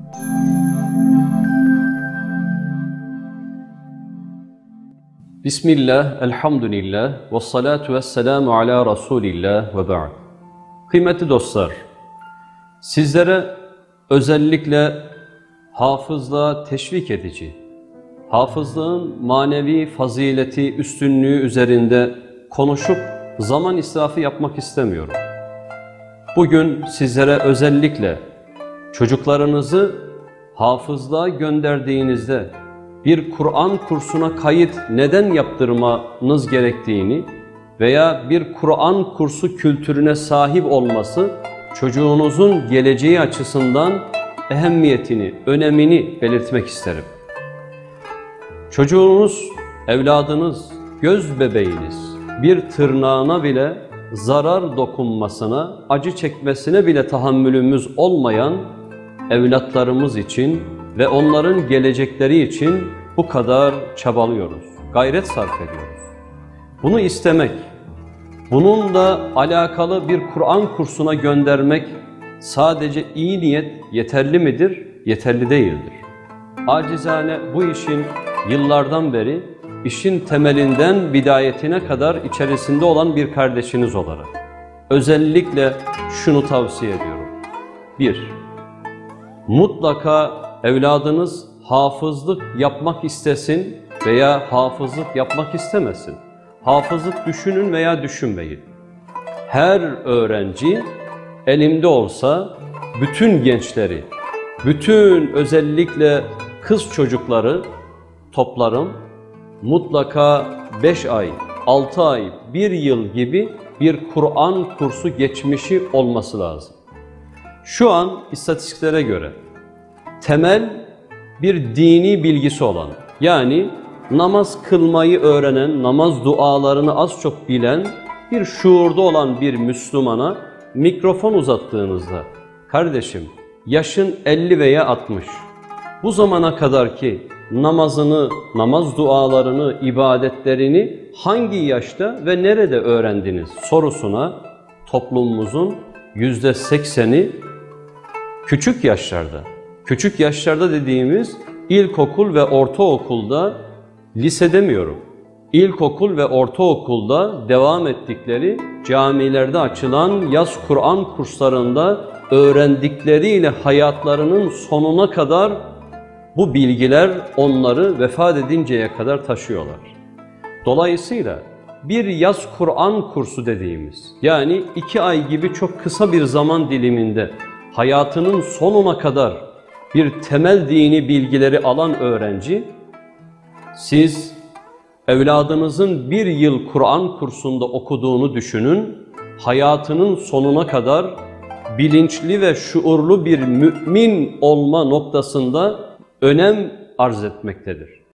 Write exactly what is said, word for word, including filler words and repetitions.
Bismillah, elhamdülillah, ve salatu ve selamu ala Resulillah ve ba'd. Kıymetli dostlar, sizlere özellikle hafızlığa teşvik edici, hafızlığın manevi fazileti, üstünlüğü üzerinde konuşup zaman israfı yapmak istemiyorum. Bugün sizlere özellikle çocuklarınızı hafızlığa gönderdiğinizde bir Kur'an kursuna kayıt neden yaptırmanız gerektiğini veya bir Kur'an kursu kültürüne sahip olması çocuğunuzun geleceği açısından ehemmiyetini, önemini belirtmek isterim. Çocuğunuz, evladınız, göz bebeğiniz bir tırnağına bile zarar dokunmasına, acı çekmesine bile tahammülümüz olmayan evlatlarımız için ve onların gelecekleri için bu kadar çabalıyoruz, gayret sarf ediyoruz. Bunu istemek, bununla alakalı bir Kur'an kursuna göndermek sadece iyi niyet yeterli midir? Yeterli değildir. Acizane bu işin yıllardan beri, işin temelinden bidayetine kadar içerisinde olan bir kardeşiniz olarak özellikle şunu tavsiye ediyorum. Bir, mutlaka evladınız hafızlık yapmak istesin veya hafızlık yapmak istemesin. Hafızlık düşünün veya düşünmeyin. Her öğrenci elimde olsa bütün gençleri, bütün özellikle kız çocukları toplarım. Mutlaka beş ay, altı ay, bir yıl gibi bir Kur'an kursu geçmişi olması lazım. Şu an istatistiklere göre temel bir dini bilgisi olan, yani namaz kılmayı öğrenen, namaz dualarını az çok bilen bir şuurda olan bir Müslümana mikrofon uzattığınızda, kardeşim yaşın elli veya altmış, bu zamana kadar ki namazını, namaz dualarını, ibadetlerini hangi yaşta ve nerede öğrendiniz sorusuna toplumumuzun yüzde sekseni küçük yaşlarda. Küçük yaşlarda dediğimiz ilkokul ve ortaokulda, lise demiyorum, İlkokul ve ortaokulda devam ettikleri camilerde açılan yaz Kur'an kurslarında öğrendikleriyle hayatlarının sonuna kadar bu bilgiler onları vefat edinceye kadar taşıyorlar. Dolayısıyla bir yaz Kur'an kursu dediğimiz, yani iki ay gibi çok kısa bir zaman diliminde hayatının sonuna kadar bir temel dini bilgileri alan öğrenci, siz evladınızın bir yıl Kur'an kursunda okuduğunu düşünün, hayatının sonuna kadar bilinçli ve şuurlu bir mümin olma noktasında önem arz etmektedir.